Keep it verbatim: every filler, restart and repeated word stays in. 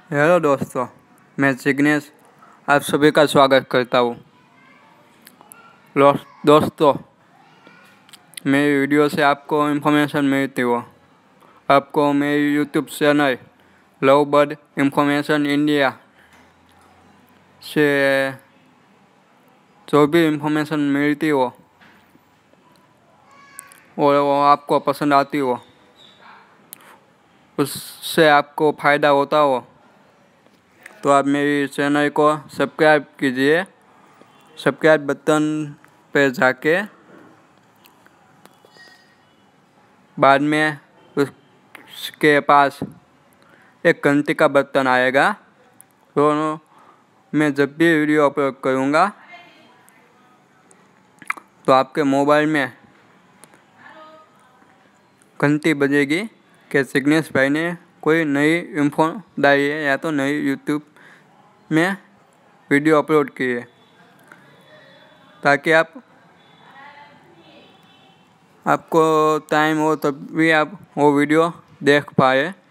Hello दोस्तों, मैं जिग्नेश आप सभी का स्वागत करता हूँ। दोस्तों, मेरी वीडियो से आपको इन्फॉर्मेशन मिलती हो। आपको मेरी YouTube channel Love Bird Information India से जो भी इन्फॉर्मेशन मिलती हो और वो आपको पसंद आती हो, उससे आपको फ़ायदा होता हो तो आप मेरी चैनल को सब्सक्राइब कीजिए। सब्सक्राइब बटन पे जाके बाद में उसके पास एक घंटी का बटन आएगा, तो मैं जब भी वीडियो अपलोड करूँगा तो आपके मोबाइल में घंटी बजेगी कि जिग्नेश भाई ने कोई नई इन्फो डाली है या तो नई यूट्यूब में वीडियो अपलोड की है, ताकि आप आपको टाइम हो तब भी आप वो वीडियो देख पाए।